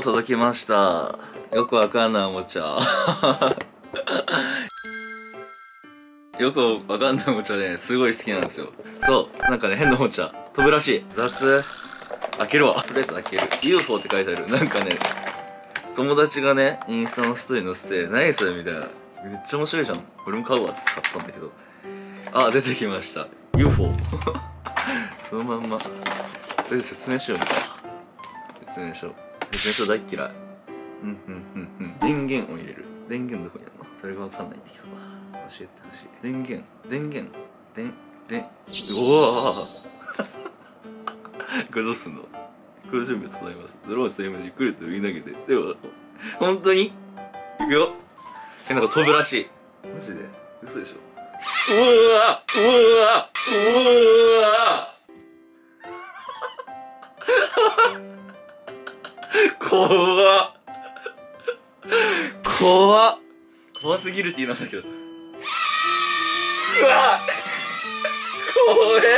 UFO 届きました。よくわかんないおもちゃ。よくわかんないおもちゃね、すごい好きなんですよ。そう、なんかね、変なおもちゃ。飛ぶらしい。雑。開けるわ。とりあえず開ける。UFO って書いてある。なんかね、友達がね、インスタのストーリー載せて、何それみたいな。めっちゃ面白いじゃん。これも買うわって買ったんだけど。あ、出てきました。UFO。そのまんま。とりあえず説明しようみたいな。説明書大っ嫌い。電源を入れる。電源どこにあるの？それがわかんないんだけど。教えてほしい。電源。うわこれどうすんの？この準備を伝えます。ドローン専用でゆっくりと言い投げて。でも、本当にいくよ。なんか飛ぶらしい。マジで嘘でしょ。うわ怖すぎるって言いましたけど。うわ怖え。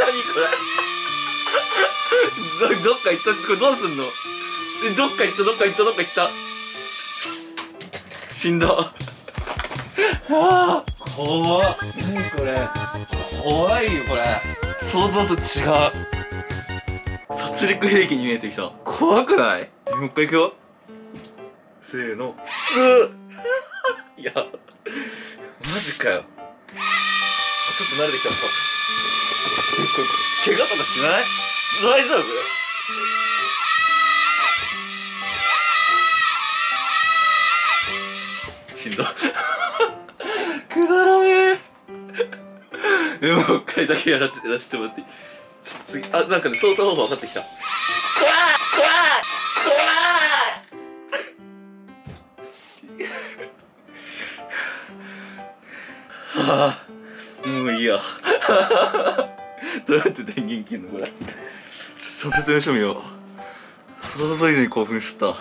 何これ。どっか行ったし、これどうすんの？どっか行った死んだ。はあ怖っ。何これ。怖いよこれ。想像と違う。殺戮兵器に見えてきた。怖くない？もう一回行くよ。せーの。いやマジかよ。ちょっと慣れてきた。怪我とかしない？大丈夫？しんど。くだらねえ。もう一回だけやらせてもらっていい？ちょっと次、なんかね、操作方法分かってきた。はあ、もういいや。どうやって電源切るのこれ。ちょっと説明書見よう。想像以上に興奮しちゃった。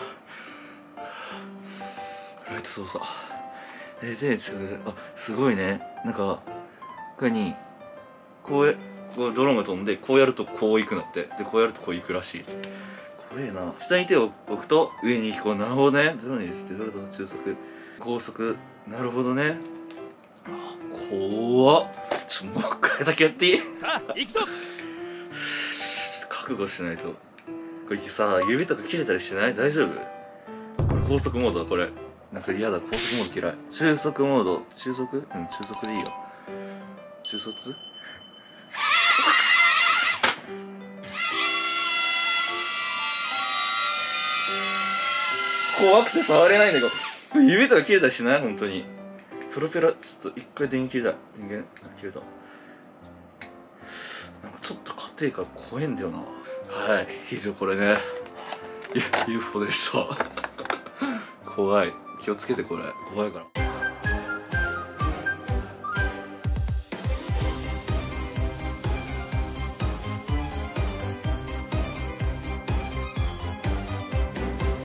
ライト操作。で、すごいね。なんか、これに、こうドローンが飛んで、こうやるとこう行くなって。で、こうやるとこう行くらしい。怖えな。下に手を置くと上に飛行。なるほどね。ドローンにして、ドローン中速、高速。なるほどね。怖っ。もう一回だけやっていい？ さあ行くぞ。 覚悟しないと。これさ、指とか切れたりしない？大丈夫？これ高速モードだこれ。なんか嫌だ、高速モード嫌い。中速モード。中速？中速でいいよ。中卒？怖くて触れないんだけど。指とか切れたりしない？本当に。プロペラ、ちょっと一回電源切れた。電源切れた。なんかちょっと家庭から怖いんだよな。はい、以上これね。UFO でした。怖い。気をつけてこれ。怖いから。